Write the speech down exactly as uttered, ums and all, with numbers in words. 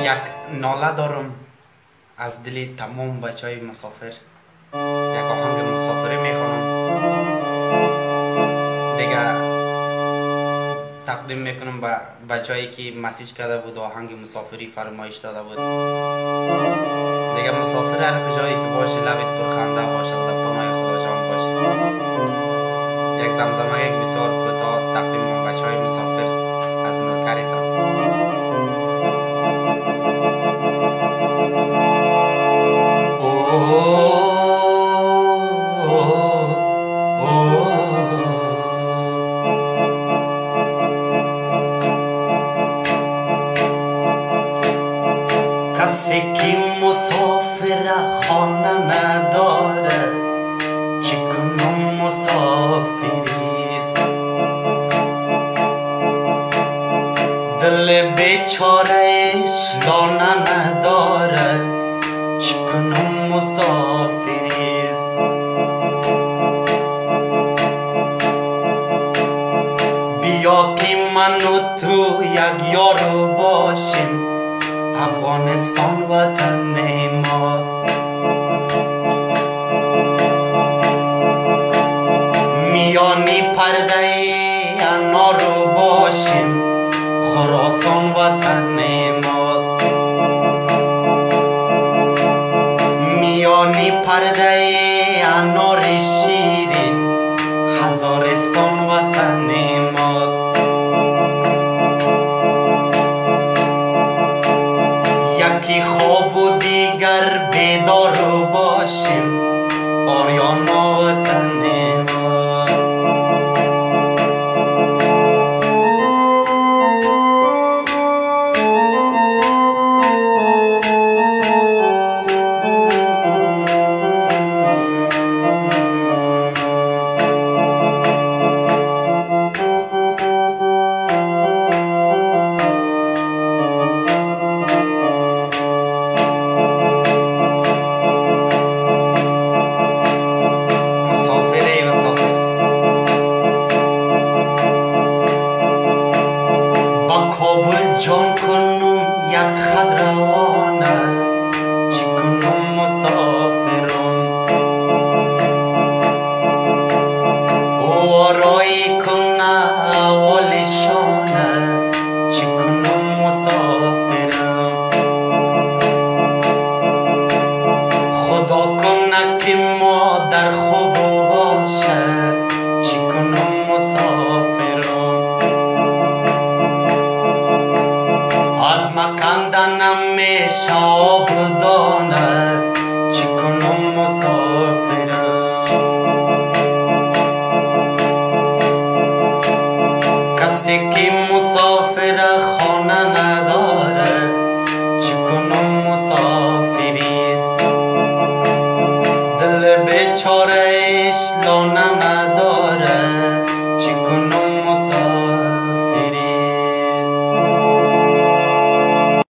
یک ناله دارم از دل تمام بچه های مسافر. یک آهنگ مسافری میخونم دیگه، تقدیم میکنم به بچه هایی که مسیج کرده بود و آهنگ مسافری فرمایش داده بود. دیگه مسافر هر کجایی که باشه لبت پرخنده باشه و در پناه خدا جان باشه. یک زمزمه که بسیار کوتاه تقدیم به بچه های مسافر از نوکریتان. کسی که مسافر خانه نداره چکنم مسافریست، دل بیچارهش لانه نداره چکنم مسافریست. بیا که من و تو یک یارو باشیم، افغانستان وطن ماست. میانی پرده انارو باشیم، خراسان وطن ماست. میانی پرده انار شیرین، هزارستان وطن ماست. یکی خواب و دیگر بیدار باشیم، آریانا وطن ما. جان کنم یک خد روانه چی کنم مسافرم، او آرایی کنه اولشانه چی کنم مسافرم. خدا کنه که مادر خوب باشه چی کنم مسافرم. از مکندنم میشه آب دانه چی کنم مسافرم. کسی که مسافر خانه نداره چی کنم بیچارهش لانه نداره